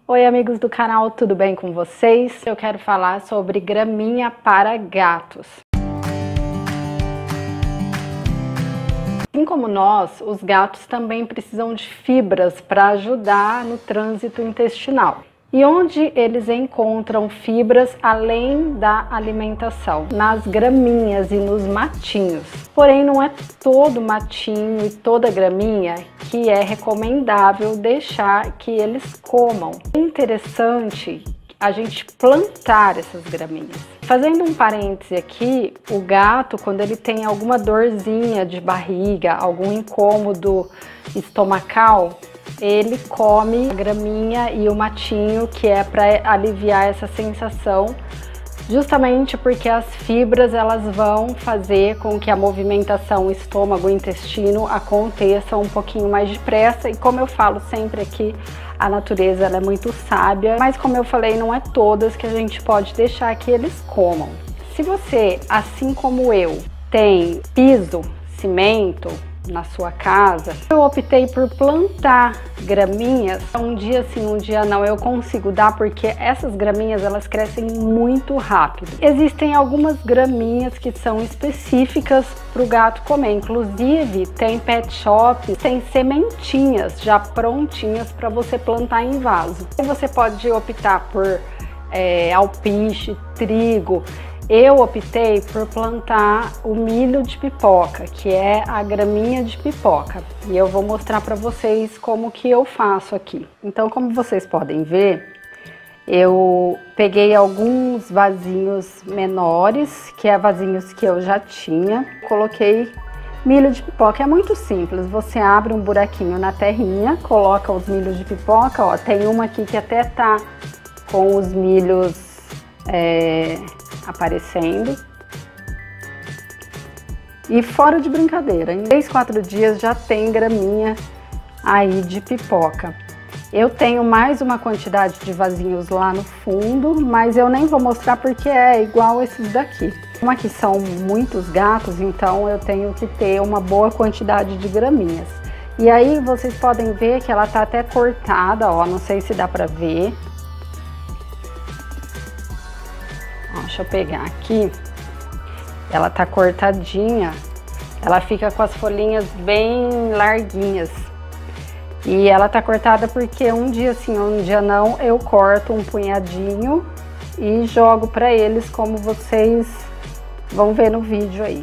Oi amigos do canal, tudo bem com vocês? Eu quero falar sobre graminha para gatos. Assim como nós, os gatos também precisam de fibras para ajudar no trânsito intestinal. E onde eles encontram fibras além da alimentação? Nas graminhas e nos matinhos. Porém, não é todo matinho e toda graminha que é recomendável deixar que eles comam. É interessante a gente plantar essas graminhas. Fazendo um parêntese aqui, o gato, quando ele tem alguma dorzinha de barriga, algum incômodo estomacal, ele come a graminha e o matinho, que é para aliviar essa sensação, justamente porque as fibras elas vão fazer com que a movimentação estômago-intestino aconteça um pouquinho mais depressa. E como eu falo sempre aqui, a natureza ela é muito sábia, mas como eu falei, não é todas que a gente pode deixar que eles comam. Se você, assim como eu, tem piso, cimento na sua casa, eu optei por plantar graminhas. Um dia sim, um dia não, eu consigo dar, porque essas graminhas elas crescem muito rápido. Existem algumas graminhas que são específicas para o gato comer, inclusive tem pet shop, tem sementinhas já prontinhas para você plantar em vaso. E você pode optar por alpiche, trigo. Eu optei por plantar o milho de pipoca, que é a graminha de pipoca. E eu vou mostrar para vocês como que eu faço aqui. Então, como vocês podem ver, eu peguei alguns vasinhos menores, que é vasinhos que eu já tinha. Coloquei milho de pipoca, é muito simples. Você abre um buraquinho na terrinha, coloca os milhos de pipoca. Ó, tem uma aqui que até tá com os milhos aparecendo. E fora de brincadeira, em 3, 4 dias já tem graminha aí de pipoca. Eu tenho mais uma quantidade de vasinhos lá no fundo, mas eu nem vou mostrar porque é igual esses daqui. Como aqui são muitos gatos, então eu tenho que ter uma boa quantidade de graminhas. E aí vocês podem ver que ela tá até cortada, ó, não sei se dá pra ver. Deixa eu pegar aqui, ela tá cortadinha, ela fica com as folhinhas bem larguinhas. E ela tá cortada porque um dia sim, um dia não, eu corto um punhadinho e jogo pra eles, como vocês vão ver no vídeo aí.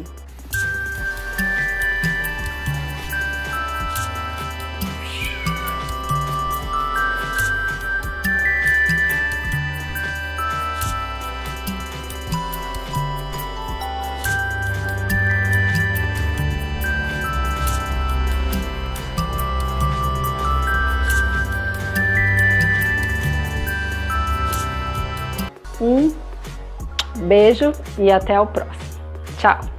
Um beijo e até o próximo. Tchau!